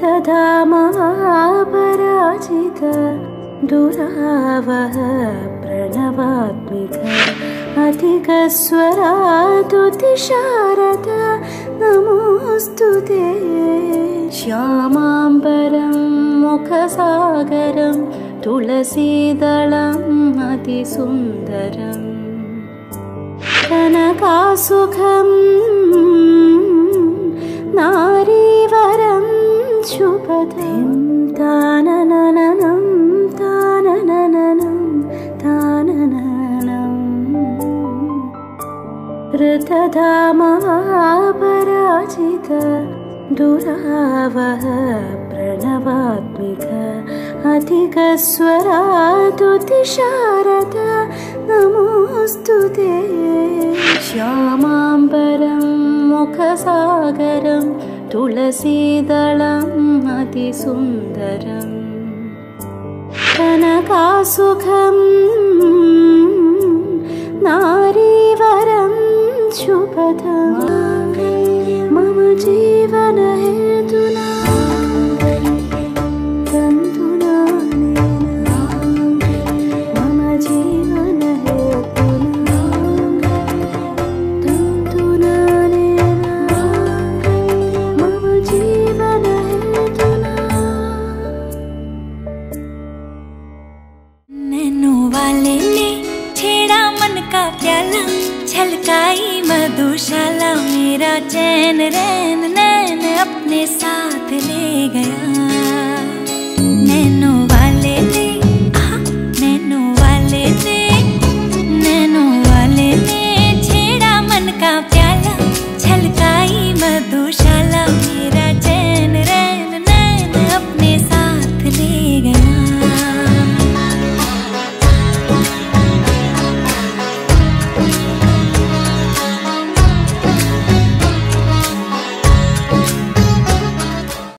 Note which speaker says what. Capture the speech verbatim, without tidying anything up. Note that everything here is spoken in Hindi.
Speaker 1: ऋतधामपराजित दुरावह प्रणवात्मिक अधिकस्वरातुतिशारद नमोऽस्तुते। श्यामाम्बरं मुखसागरं तुलसीदलम् अतिसुन्दरम् कनकासुखं नारीवरं शुभदं ताननननं ताननननं तानननं। ऋतधामपराजित दुरावह प्रणवात्मिक अधिकस्वरातुतिशारद नमोऽस्तुते। श्यामाम्बरं मुखसागरं तुलसीदलम् अतिसुन्दरम् कनकासुखं नारीवरं शुभदं मम जीवनहेतुना तन्तुना मम जीवनहेतुना तन्तुना मम जीवनहेतुना।
Speaker 2: नैनो वाले ने छेड़ा मन का प्याला छलकाई मधुशाला मेरा चैन रैन नैन अपने साथ ले गया। नैनो